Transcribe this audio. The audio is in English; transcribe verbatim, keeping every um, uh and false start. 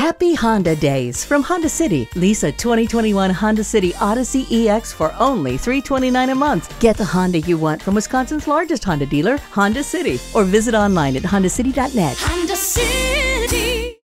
Happy Honda Days from Honda City. Lease a twenty twenty-one Honda City Odyssey E X for only three hundred twenty-nine dollars a month. Get the Honda you want from Wisconsin's largest Honda dealer, Honda City, or visit online at honda city dot net. Honda City.